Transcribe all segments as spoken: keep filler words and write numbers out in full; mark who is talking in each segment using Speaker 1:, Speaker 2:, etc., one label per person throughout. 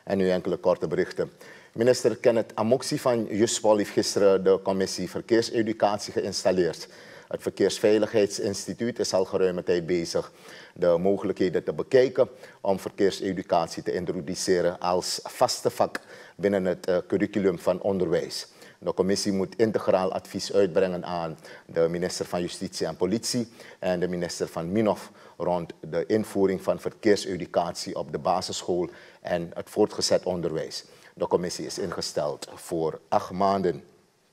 Speaker 1: En nu enkele korte berichten. Minister Kenneth Amoksi van Juspol heeft gisteren de commissie Verkeerseducatie geïnstalleerd. Het Verkeersveiligheidsinstituut is al geruime tijd bezig de mogelijkheden te bekijken om verkeerseducatie te introduceren als vaste vak binnen het uh, curriculum van onderwijs. De commissie moet integraal advies uitbrengen aan de minister van Justitie en Politie en de minister van Minhof rond de invoering van verkeerseducatie op de basisschool en het voortgezet onderwijs. De commissie is ingesteld voor acht maanden.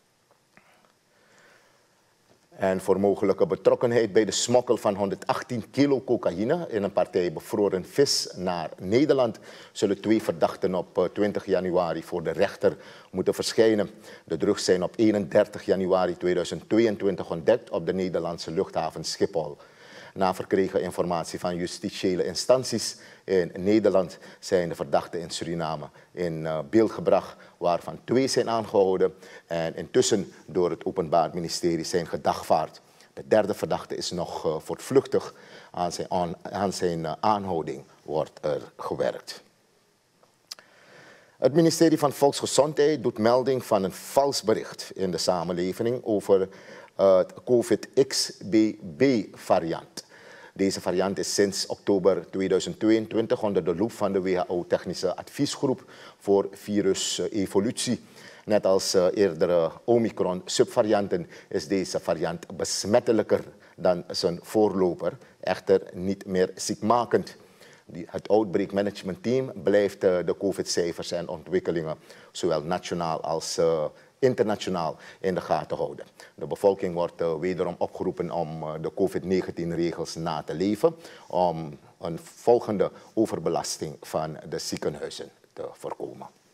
Speaker 1: En voor mogelijke betrokkenheid bij de smokkel van honderdachttien kilo cocaïne in een partij bevroren vis naar Nederland zullen twee verdachten op twintig januari voor de rechter moeten verschijnen. De drugs zijn op eenendertig januari tweeduizend tweeëntwintig ontdekt op de Nederlandse luchthaven Schiphol. Na verkregen informatie van justitiële instanties in Nederland zijn de verdachten in Suriname in beeld gebracht, waarvan twee zijn aangehouden en intussen door het Openbaar Ministerie zijn gedagvaard. De derde verdachte is nog voortvluchtig. Aan zijn, aan, aan zijn aanhouding wordt er gewerkt. Het ministerie van Volksgezondheid doet melding van een vals bericht in de samenleving over het COVID X B B-variant. Deze variant is sinds oktober tweeduizend tweeëntwintig onder de loep van de W H O-technische adviesgroep voor virusevolutie. Net als eerdere Omicron-subvarianten is deze variant besmettelijker dan zijn voorloper, echter niet meer ziekmakend. Het Outbreak Management Team blijft de COVID-cijfers en ontwikkelingen zowel nationaal als uh, internationaal in de gaten houden. De bevolking wordt uh, wederom opgeroepen om uh, de COVID negentien regels na te leven, om een volgende overbelasting van de ziekenhuizen te voorkomen.